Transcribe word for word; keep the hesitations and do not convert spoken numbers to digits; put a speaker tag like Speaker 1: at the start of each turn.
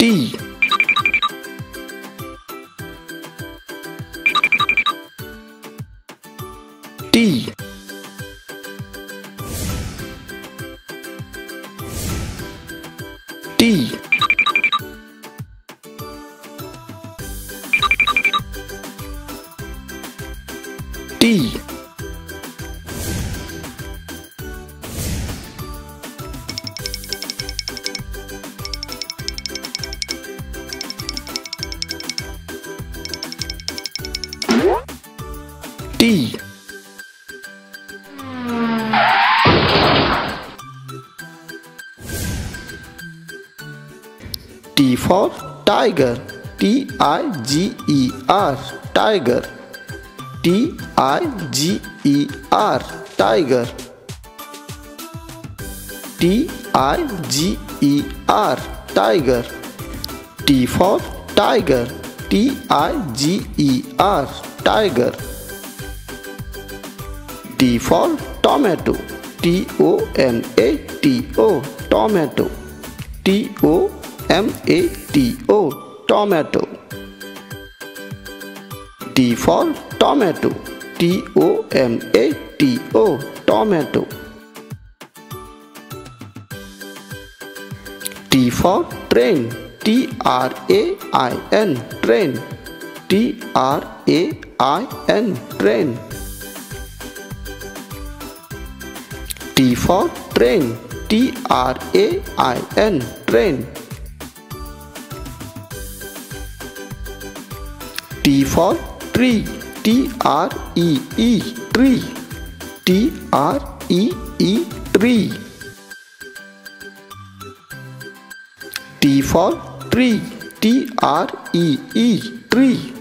Speaker 1: T. T. T. T. T. T for tiger. T I G E R. Tiger. T I G E R. Tiger. T I G E R. Tiger. T for tiger. T I G E R. Tiger. T for tomato. T O M A T O. Tomato. T O M A T O. Tomato. T for tomato. T O M A T O. Tomato. T for train. T R A I N. Train. T R A I N. Train. T for train. T R A I N. Train. T for tree. T R E E. Tree. T R E E. Tree. T for tree. T R E E. Tree.